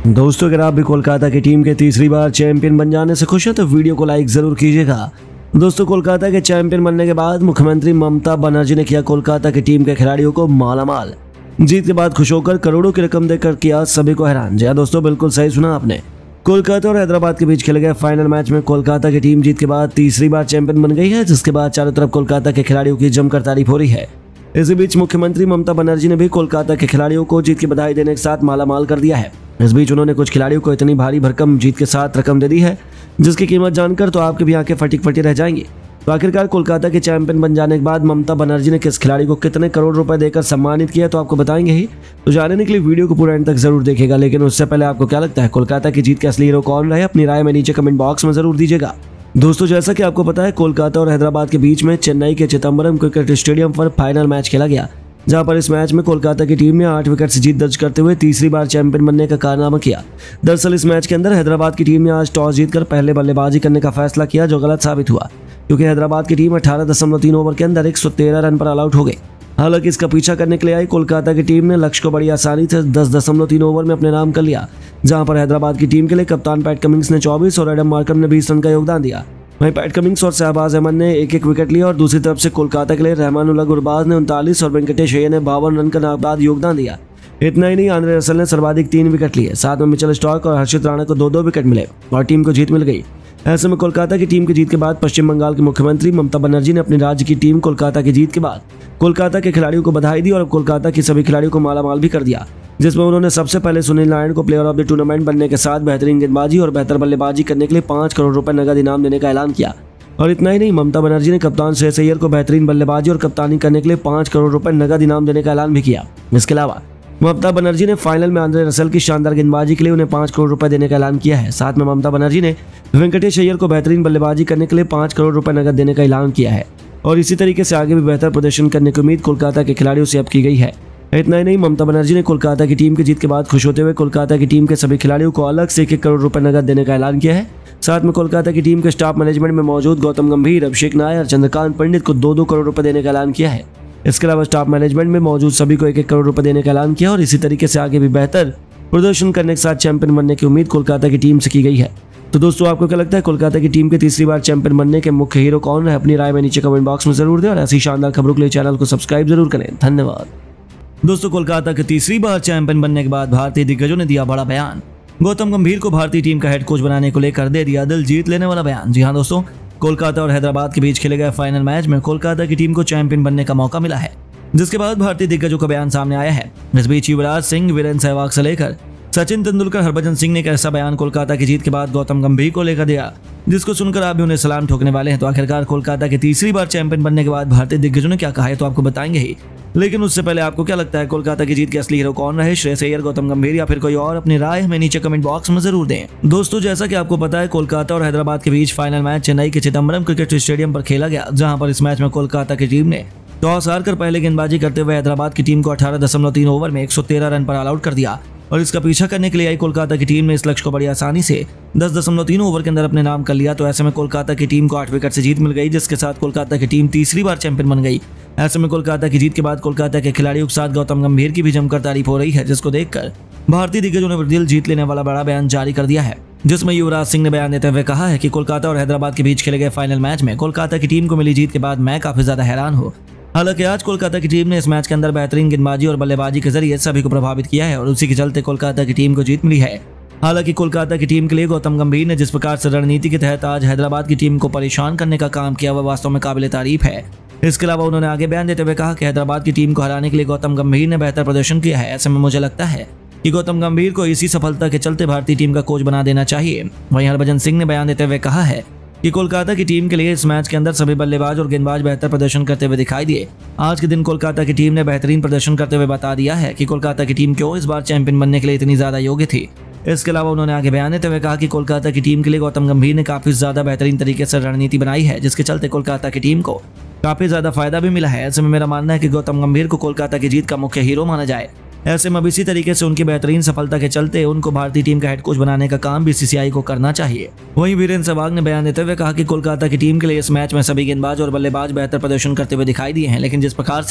दोस्तों अगर आप भी कोलकाता की टीम के तीसरी बार चैंपियन बन जाने से खुश हैं तो वीडियो को लाइक जरूर कीजिएगा। दोस्तों कोलकाता के चैंपियन बनने के बाद मुख्यमंत्री ममता बनर्जी ने किया कोलकाता की टीम के खिलाड़ियों को मालामाल। जीत के बाद खुश होकर करोड़ों की रकम देकर किया सभी को हैरान। जी हाँ दोस्तों, बिल्कुल सही सुना आपने। कोलकाता और हैदराबाद के बीच खेले गए फाइनल मैच में कोलकाता की टीम जीत के बाद तीसरी बार चैंपियन बन गई है, जिसके बाद चारों तरफ कोलकाता के खिलाड़ियों की जमकर तारीफ हो रही है। इसी बीच मुख्यमंत्री ममता बनर्जी ने भी कोलकाता के खिलाड़ियों को जीत की बधाई देने के साथ मालामाल कर दिया है। इस बीच उन्होंने कुछ खिलाड़ियों को इतनी भारी भरकम जीत के साथ रकम दे दी है जिसकी कीमत जानकर तो आपकी भी आंखें फटी फटी रह जाएंगी। तो आखिरकार कोलकाता के चैंपियन बन जाने के बाद ममता बनर्जी ने किस खिलाड़ी को कितने करोड़ रुपए देकर सम्मानित किया तो आपको बताएंगे ही। तो जानने के लिए वीडियो को पूरा एंड तक जरूर देखिएगा। लेकिन उससे पहले आपको क्या लगता है कोलकाता की जीत के असली हीरो कौन रहे, अपनी राय में नीचे कमेंट बॉक्स में जरूर दीजिएगा। दोस्तों जैसा कि आपको पता है कोलकाता और हैदराबाद के बीच में चेन्नई के चिदम्बरम क्रिकेट स्टेडियम पर फाइनल मैच खेला गया, जहां पर इस मैच में कोलकाता की टीम ने 8 विकेट से जीत दर्ज करते हुए तीसरी बार चैंपियन बनने का कारनामा किया। दरअसल इस मैच के अंदर हैदराबाद की टीम ने आज टॉस जीतकर पहले बल्लेबाजी करने का फैसला किया, जो गलत साबित हुआ क्योंकि हैदराबाद की टीम 18.3 ओवर के अंदर 113 रन पर ऑल आउट हो गई। हालांकि इसका पीछा करने के लिए आई कोलकाता की टीम ने लक्ष्य को बड़ी आसानी से 10.3 ओवर में अपने नाम कर लिया, जहां पर हैदराबाद की टीम के लिए कप्तान पैट कमिंस ने 24 और एडम मार्करम ने 20 रन का योगदान दिया। वहीं पैट कमिंस और शहबाज अहमद ने एक एक विकेट लिया और दूसरी तरफ से कोलकाता के लिए रहमानुल्लाह गुरबाज ने 39 और वेंकटेश अय्यर ने 52 रन का नाबाद योगदान दिया। इतना ही नहीं, आंद्रे रसल ने सर्वाधिक 3 विकेट लिए, साथ में मिचेल स्टार्क और हर्षित राणा को 2-2 विकेट मिले और टीम को जीत मिल गई। ऐसे में कोलकाता की टीम की जीत के बाद पश्चिम बंगाल की मुख्यमंत्री ममता बनर्जी ने अपने राज्य की टीम कोलकाता की जीत के बाद कोलकाता के खिलाड़ियों को बधाई दी और कोलकाता की सभी खिलाड़ियों को मालामाल भी कर दिया, जिसमें उन्होंने सबसे पहले सुनील नारायण को प्लेयर ऑफ द टूर्नामेंट बनने के साथ बेहतरीन गेंदबाजी और बेहतर बल्लेबाजी करने के लिए 5 करोड़ रुपए नगद इनाम देने का ऐलान किया। और इतना ही नहीं, ममता बनर्जी ने कप्तान श्रेयस अय्यर को बेहतरीन बल्लेबाजी और कप्तानी करने के लिए 5 करोड़ रुपए नगद इनाम देने का ऐलान भी किया। इसके अलावा ममता बनर्जी ने फाइनल में आंद्रे रसल की शानदार गेंदबाजी के लिए उन्हें 5 करोड़ रुपए देने का ऐलान किया है। साथ में ममता बनर्जी ने वेंकटेश अय्यर को बेहतरीन बल्लेबाजी करने के लिए 5 करोड़ रुपए नगद देने का ऐलान किया है और इसी तरीके से आगे भी बेहतर प्रदर्शन करने की उम्मीद कोलकाता के खिलाड़ियों से अब की गई है। इतना ही नहीं, ममता बनर्जी ने कोलकाता की टीम की जीत के बाद खुश होते हुए कोलकाता की टीम के सभी खिलाड़ियों को अलग से 1 करोड़ रुपए नगद देने का ऐलान किया है। साथ में कोलकाता की टीम के स्टाफ मैनेजमेंट में मौजूद गौतम गंभीर, अभिषेक नायर, चंद्रकांत पंडित को 2-2 करोड़ रुपए देने का ऐलान किया है। इसके अलावा स्टाफ मैनेजमेंट में मौजूद सभी को 1-1 करोड़ रुपए देने का ऐलान किया और इसी तरीके से आगे भी बेहतर प्रदर्शन करने के साथ चैंपियन बनने की उम्मीद कोलकाता की टीम से की गई है। तो दोस्तों आपको क्या लगता है कोलकाता की टीम के तीसरी बार चैंपियन बनने के मुख्य हीरो कौन रहे, अपनी राय में नीचे कमेंट बॉक्स में जरूर दें और ऐसी शानदार खबरों के लिए चैनल को सब्सक्राइब जरूर करें। धन्यवाद। दोस्तों कोलकाता के तीसरी बार चैंपियन बनने के बाद भारतीय दिग्गजों ने दिया बड़ा बयान। गौतम गंभीर को भारतीय टीम का हेड कोच बनाने को लेकर दे दिया दिल जीत लेने वाला बयान। जी हाँ दोस्तों, कोलकाता और हैदराबाद के बीच खेले गए फाइनल मैच में कोलकाता की टीम को चैंपियन बनने का मौका मिला है, जिसके बाद भारतीय दिग्गजों का बयान सामने आया है। इस बीच युवराज सिंह, वीरेंद्र सहवाग से लेकर सचिन तेंदुलकर, हरभजन सिंह ने एक ऐसा बयान कोलकाता की जीत के बाद गौतम गंभीर को लेकर दिया जिसको सुनकर आप भी उन्हें सलाम ठोकने वाले हैं। तो आखिरकार कोलकाता के तीसरी बार चैंपियन बनने के बाद भारतीय दिग्गजों ने क्या कहा है तो आपको बताएंगे ही। लेकिन उससे पहले आपको क्या लगता है कोलकाता की जीत के असली हीरो कौन रहे, श्रेयस अय्यर, गौतम गंभीर या फिर कोई और? अपनी राय हमें नीचे कमेंट बॉक्स में जरूर दें। दोस्तों जैसा कि आपको पता है कोलकाता और हैदराबाद के बीच फाइनल मैच चेन्नई के चिदम्बरम क्रिकेट स्टेडियम पर खेला गया, जहां पर इस मैच में कोलकाता की टीम ने टॉस हारकर पहले गेंदबाजी करते हुए हैदराबाद की टीम को 18.3 ओवर में 113 रन पर ऑल आउट कर दिया और इसका पीछा करने के लिए आई कोलकाता की टीम ने इस लक्ष्य को बड़ी आसानी से 10.3 ओवर के अंदर अपने नाम कर लिया। तो ऐसे में कोलकाता की टीम को 8 विकेट से जीत मिल गई, जिसके साथ कोलकाता की टीम तीसरी बार चैंपियन बन गई। ऐसे में कोलकाता की जीत के बाद कोलकाता के खिलाड़ियों के साथ गौतम गंभीर की भी जमकर तारीफ हो रही है, जिसको देखकर भारतीय दिग्गजों ने दिल जीत लेने वाला बड़ा बयान जारी कर दिया है, जिसमें युवराज सिंह ने बयान देते हुए कहा है कि कोलकाता और हैदराबाद के बीच खेले गए फाइनल मैच में कोलकाता की टीम को मिली जीत के बाद मैं काफी ज्यादा हैरान हूँ। हालांकि आज कोलकाता की टीम ने इस मैच के अंदर बेहतरीन गेंदबाजी और बल्लेबाजी के जरिए सभी को प्रभावित किया है और उसी के चलते कोलकाता की टीम को जीत मिली है। हालांकि कोलकाता की टीम के लिए गौतम गंभीर ने जिस प्रकार से रणनीति के तहत आज हैदराबाद की टीम को परेशान करने का काम किया वह वास्तव में काबिल तारीफ है। इसके अलावा उन्होंने आगे बयान देते हुए कहा कि हैदराबाद की टीम को हराने के लिए गौतम गंभीर ने बेहतर प्रदर्शन किया है। ऐसे में मुझे लगता है कि गौतम गंभीर को इसी सफलता के चलते भारतीय टीम का कोच बना देना चाहिए। वहीं हरभजन सिंह ने बयान देते हुए कहा है कि कोलकाता की टीम के लिए इस मैच के अंदर सभी बल्लेबाज और गेंदबाज बेहतर प्रदर्शन करते हुए दिखाई दिए। आज के दिन कोलकाता की टीम ने बेहतरीन प्रदर्शन करते हुए बता दिया है कि कोलकाता की टीम क्यों इस बार चैंपियन बनने के लिए इतनी ज्यादा योग्य थी। इसके अलावा उन्होंने आगे बयान देते हुए कहा कि कोलकाता की टीम के लिए गौतम गंभीर ने काफी ज्यादा बेहतरीन तरीके से रणनीति बनाई है, जिसके चलते कोलकाता की टीम को काफी ज्यादा फायदा भी मिला है। ऐसे में मेरा मानना है कि गौतम गंभीर को कोलकाता की जीत का मुख्य हीरो माना जाए। ऐसे में इसी तरीके से उनकी बेहतरीन सफलता के चलते उनको भारतीय टीम का हेड कोच बनाने का काम बीसीसीआई को करना चाहिए। वहीं वीरेंद्र सहवाग ने बयान देते हुए कहा कि कोलकाता की टीम के लिए इस मैच में सभी गेंदबाज और बल्लेबाज बेहतर प्रदर्शन करते हुए दिखाई दिए हैं, लेकिन जिस प्रकार से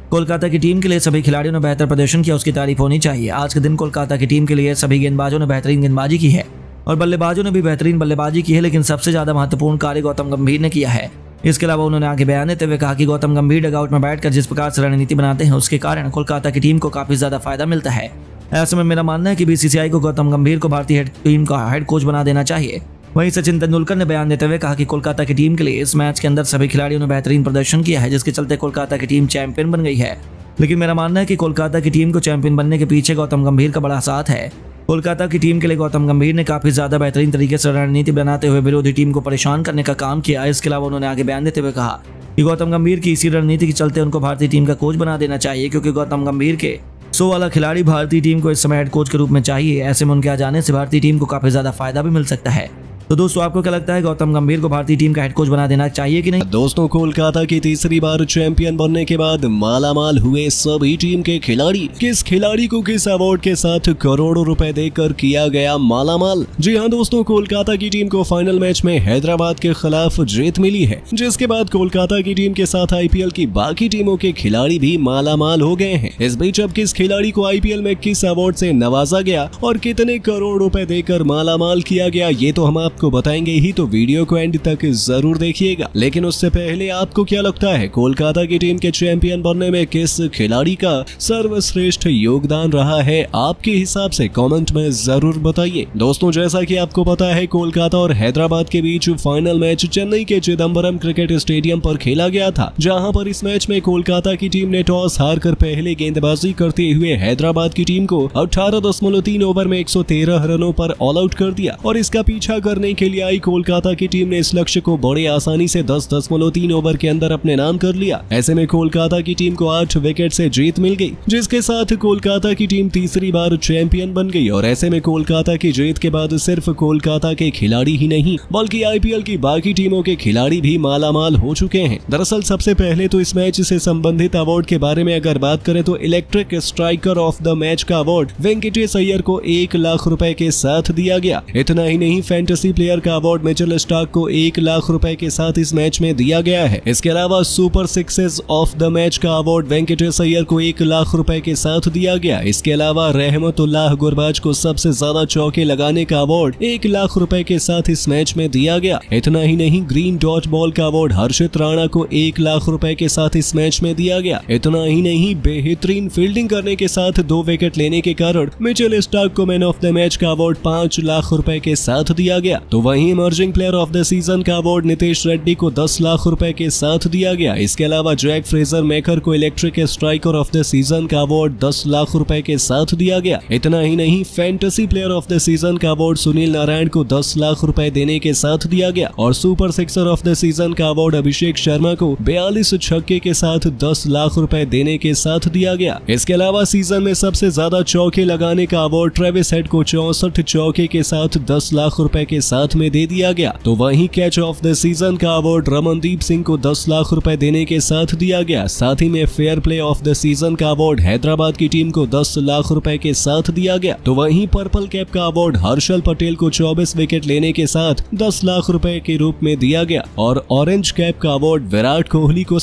कोलकाता की टीम के लिए सभी खिलाड़ियों ने बेहतर प्रदर्शन किया, उसकी तारीफ होनी चाहिए। आज के दिन कोलकाता की टीम के लिए सभी गेंदबाजों ने बेहतरीन गेंदबाजी की है और बल्लेबाजों ने भी बेहतरीन बल्लेबाजी की है, लेकिन सबसे ज्यादा महत्वपूर्ण कार्य गौतम गंभीर ने किया है। इसके अलावा उन्होंने आगे बयान देते हुए कहा कि गौतम गंभीर डगआउट में बैठकर जिस प्रकार से रणनीति बनाते हैं उसके कारण कोलकाता की टीम को काफी ज्यादा फायदा मिलता है। ऐसे में मेरा मानना है कि बीसीसीआई को गौतम गंभीर को भारतीय टीम का हेड कोच बना देना चाहिए। वहीं सचिन तेंदुलकर ने बयान देते हुए कहा कि कोलकाता की टीम के लिए इस मैच के अंदर सभी खिलाड़ियों ने बेहतरीन प्रदर्शन किया है, जिसके चलते कोलकाता की टीम चैंपियन बन गई है। लेकिन मेरा मानना है कि कोलकाता की टीम को चैंपियन बनने के पीछे गौतम गंभीर का बड़ा साथ है। कोलकाता की टीम के लिए गौतम गंभीर ने काफी ज्यादा बेहतरीन तरीके से रणनीति बनाते हुए विरोधी टीम को परेशान करने का काम किया। इसके अलावा उन्होंने आगे बयान देते हुए कहा कि गौतम गंभीर की इसी रणनीति के चलते उनको भारतीय टीम का कोच बना देना चाहिए, क्योंकि गौतम गंभीर के 100 वाला खिलाड़ी भारतीय टीम को इस समय हेड कोच के रूप में चाहिए। ऐसे में उनके आ जाने से भारतीय टीम को काफी ज्यादा फायदा भी मिल सकता है। तो दोस्तों, आपको क्या लगता है, गौतम गंभीर को भारतीय टीम का हेड कोच बना देना चाहिए कि नहीं? दोस्तों, कोलकाता की तीसरी बार चैंपियन बनने के बाद मालामाल हुए सभी टीम के खिलाड़ी। किस खिलाड़ी को किस अवार्ड के साथ करोड़ों रुपए देकर किया गया मालामाल? जी हां दोस्तों, कोलकाता की टीम को फाइनल मैच में हैदराबाद के खिलाफ जीत मिली है, जिसके बाद कोलकाता की टीम के साथ आईपीएल की बाकी टीमों के खिलाड़ी भी मालामाल हो गए हैं। इस बीच अब किस खिलाड़ी को आईपीएल में किस अवार्ड से नवाजा गया और कितने करोड़ रुपए देकर मालामाल किया गया, ये तो हम आपको बताएंगे ही, तो वीडियो को एंड तक जरूर देखिएगा। लेकिन उससे पहले आपको क्या लगता है, कोलकाता की टीम के चैंपियन बनने में किस खिलाड़ी का सर्वश्रेष्ठ योगदान रहा है आपके हिसाब से? कमेंट में जरूर बताइए। दोस्तों, जैसा कि आपको पता है, कोलकाता और हैदराबाद के बीच फाइनल मैच चेन्नई के चिदम्बरम क्रिकेट स्टेडियम पर खेला गया था, जहां पर इस मैच में कोलकाता की टीम ने टॉस हारकर पहले गेंदबाजी करते हुए हैदराबाद की टीम को 18.3 ओवर में 113 रनों पर ऑल आउट कर दिया और इसका पीछा करने के लिए आई कोलकाता की टीम ने इस लक्ष्य को बड़े आसानी से 10.3 ओवर के अंदर अपने नाम कर लिया। ऐसे में कोलकाता की टीम को 8 विकेट से जीत मिल गई, जिसके साथ कोलकाता की टीम तीसरी बार चैंपियन बन गई। और ऐसे में कोलकाता की जीत के बाद सिर्फ कोलकाता के खिलाड़ी ही नहीं, बल्कि आईपीएल की बाकी टीमों के खिलाड़ी भी मालामाल हो चुके हैं। दरअसल सबसे पहले तो इस मैच से संबंधित अवार्ड के बारे में अगर बात करें तो electric striker of the match का अवार्ड वेंकटेश अय्यर को 1 लाख रुपए के साथ दिया गया। इतना ही नहीं, फैंटेसी प्लेयर का अवार्ड मिचेल स्टार्क को 1 लाख रुपए के साथ इस मैच में दिया गया है। इसके अलावा super sixes of the match का अवार्ड वेंकटेश अय्यर को 1 लाख रुपए के साथ दिया गया। इसके अलावा रहमतुल्लाह गुरबाज को सबसे ज्यादा चौके लगाने का अवार्ड 1 लाख रुपए के साथ इस मैच में दिया गया। इतना ही नहीं, ग्रीन डॉट बॉल का अवार्ड हर्षित राणा को 1 लाख रुपए के साथ इस मैच में दिया गया। इतना ही नहीं, बेहतरीन फील्डिंग करने के साथ 2 विकेट लेने के कारण मिचेल स्टार्क को मैन ऑफ द मैच का अवार्ड 5 लाख रुपए के साथ दिया गया। तो वहीं emerging player of the season का अवार्ड नितेश रेड्डी को 10 लाख रुपए के साथ दिया गया। इसके अलावा जैक फ्रेजर मेकर को electric striker of the season का अवार्ड 10 लाख रुपए के साथ दिया गया। इतना ही नहीं, fantasy player of the season का अवार्ड सुनील नारायण को 10 लाख रुपए देने के साथ दिया गया और super sixer of the season का अवार्ड अभिषेक शर्मा को 42 छक्के के साथ 10 लाख रुपए देने के साथ दिया गया। इसके अलावा सीजन में सबसे ज्यादा चौके लगाने का अवार्ड ट्रेविस हेड को 64 चौके के साथ 10 लाख रुपए के साथ में दे दिया गया। तो वहीं कैच ऑफ द सीजन का अवार्ड रमनदीप सिंह को 10 लाख रुपए देने के साथ दिया गया। साथ ही में fair play of the season का अवार्ड हैदराबाद की टीम को 10 लाख रुपए के साथ दिया गया। तो वहीं पर्पल कैप का अवार्ड हर्षल पटेल को 24 विकेट लेने के साथ 10 लाख रुपए के रूप में दिया गया और ऑरेंज कैप का अवार्ड विराट कोहली को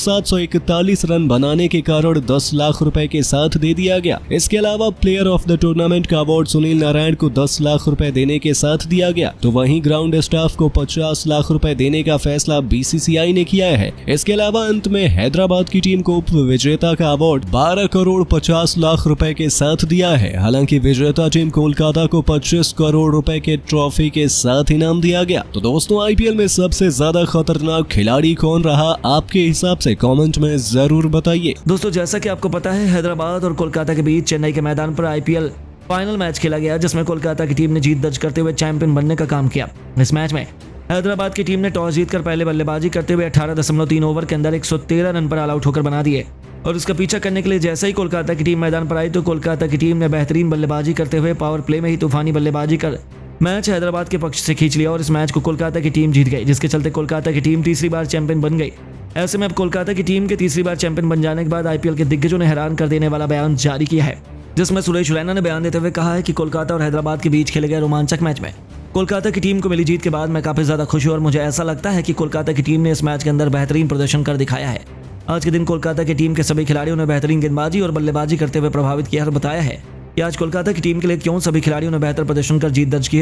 741 रन बनाने के कारण 10 लाख रुपए के साथ दे दिया गया। इसके अलावा प्लेयर ऑफ द टूर्नामेंट का अवार्ड सुनील नारायण को 10 लाख रुपए देने के साथ दिया गया। तो वहीं ग्राउंड स्टाफ को 50 लाख रुपए देने का फैसला बीसीसीआई ने किया है। इसके अलावा अंत में हैदराबाद की टीम को उप विजेता का अवार्ड 12 करोड़ 50 लाख रुपए के साथ दिया है। हालांकि विजेता टीम कोलकाता को 25 करोड़ रुपए के ट्रॉफी के साथ इनाम दिया गया। तो दोस्तों, आईपीएल में सबसे ज्यादा खतरनाक खिलाड़ी कौन रहा आपके हिसाब से? कमेंट में जरूर बताइए। दोस्तों, जैसा कि आपको पता है, हैदराबाद और कोलकाता के बीच चेन्नई के मैदान पर आईपीएल फाइनल मैच खेला गया, जिसमें कोलकाता की टीम ने जीत दर्ज करते हुए चैंपियन बनने का काम किया। इस मैच में हैदराबाद की टीम ने टॉस जीतकर पहले बल्लेबाजी करते हुए 18.3 ओवर के अंदर 113 रन पर ऑल आउट होकर बना दिए और इसका पीछा करने के लिए जैसे ही कोलकाता की टीम मैदान पर आई तो कोलकाता की टीम ने बेहतरीन बल्लेबाजी करते हुए पावर प्ले में ही तूफानी बल्लेबाजी कर मैच हैदराबाद के पक्ष से खींच लिया और इस मैच को कोलकाता की टीम जीत गई, जिसके चलते कोलकाता की टीम तीसरी बार चैंपियन बन गई। ऐसे में अब कोलकाता की टीम के तीसरी बार चैंपियन बन जाने के बाद आईपीएल के दिग्गजों ने हैरान कर देने वाला बयान जारी किया है, जिसमें सुरेश रैना ने बयान देते हुए कहा है कि कोलकाता और हैदराबाद के बीच खेले गए रोमांचक मैच में कोलकाता की टीम को मिली जीत के बाद मैं काफी ज्यादा खुश हूं और मुझे ऐसा लगता है कि कोलकाता की टीम ने इस मैच के अंदर बेहतरीन प्रदर्शन कर दिखाया है। आज के दिन कोलकाता की टीम के सभी खिलाड़ियों ने बेहतरीन गेंदबाजी और बल्लेबाजी करते हुए प्रभावित किया और बताया है कि आज कोलकाता की टीम के लिए क्यों सभी खिलाड़ियों ने बेहतर प्रदर्शन कर जीत दर्ज की है।